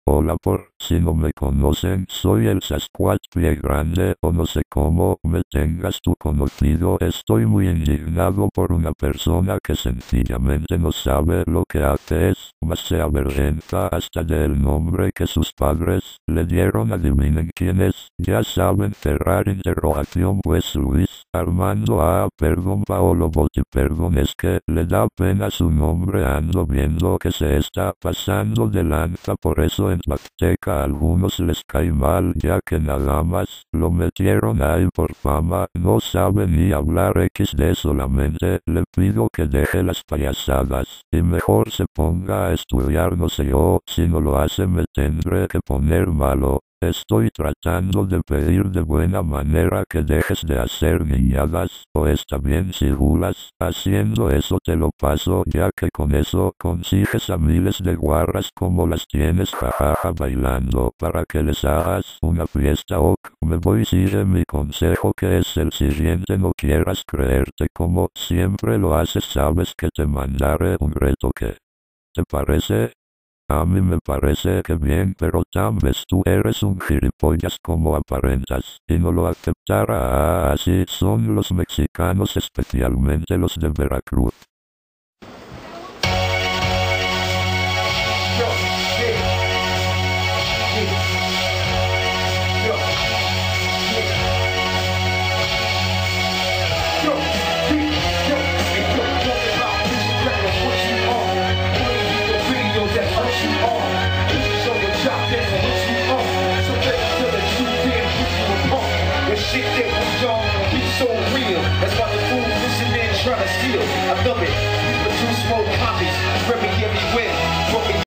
Hola, por si no me conocen, soy el Sasquatch Pie Grande, o no sé cómo me tengas tú conocido. Estoy muy indignado por una persona que sencillamente no sabe lo que hace, más se avergüenza hasta del nombre que sus padres le dieron. Adivinen quién es. Ya saben, cerrar interrogación. Pues Luis Armando perdón, Paolo Botti, perdón, es que le da pena su nombre. Ando viendo que se está pasando de lanza, por eso en Huasteca a algunos les cae mal, ya que nada más lo metieron ahí por fama. No sabe ni hablar XD. Solamente le pido que deje las payasadas y mejor se ponga a estudiar. No sé yo, si no lo hace me tendré que poner malo. Estoy tratando de pedir de buena manera que dejes de hacer niñadas, o está bien si julas haciendo eso. Te lo paso, ya que con eso consigues a miles de guarras como las tienes, jajaja, bailando para que les hagas una fiesta. Ok, me voy. Sigue mi consejo, que es el siguiente: no quieras creerte como siempre lo haces. Sabes que te mandaré un reto. ¿Qué te parece? A mí me parece que bien, pero tal vez tú eres un gilipollas como aparentas, y no lo aceptará. Así son los mexicanos, especialmente los de Veracruz.